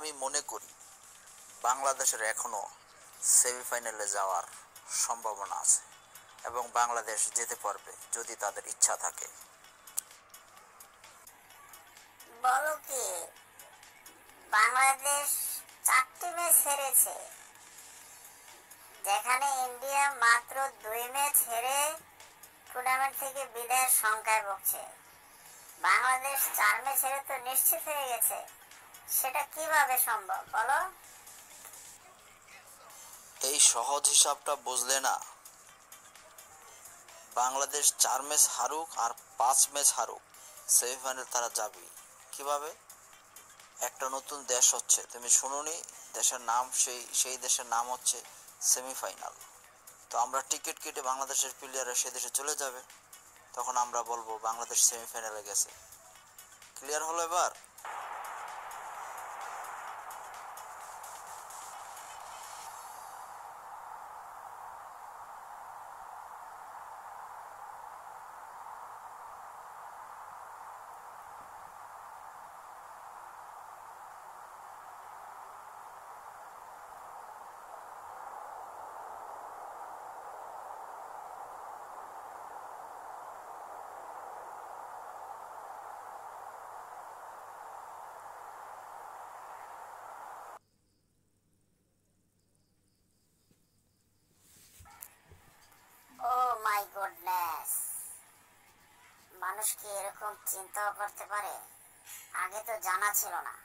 আমি মনে করি বাংলাদেশের এখনো সেমিফাইনালে যাওয়ার সম্ভাবনা আছে এবং বাংলাদেশ যেতে পারবে যদি তাদের ইচ্ছা থাকে। বলো কি, বাংলাদেশ 4টি ম্যাচ হেরেছে, যেখানে ইন্ডিয়া মাত্র 2 ম্যাচ হেরে টুর্নামেন্ট থেকে বিদায়ের শঙ্কায় ভুগছে। বাংলাদেশ 4 ম্যাচ হেরে তো নিশ্চিত হয়ে গেছে, সেটা কিভাবে সম্ভব বলো? এই সহজ হিসাবটা বুঝলে না? বাংলাদেশ 4 ম্যাচ হারুক আর 5 ম্যাচ হারুক, সেমিফাইনাল তারা যাবেই। কিভাবে? একটা নতুন দেশ হচ্ছে, তুমি শুনোনি? দেশের নাম, সেই দেশের নাম হচ্ছে সেমিফাইনাল। তো আমরা টিকিট কেটে বাংলাদেশের প্লেয়াররা সে দেশে চলে যাবে, তখন আমরা বলবো বাংলাদেশ সেমিফাইনালে গেছে। ক্লিয়ার হলো এবার? ও মাই গুডনেস, মানুষ কি এরকম চিন্তাও করতে পারে? আগে তো জানা ছিল না।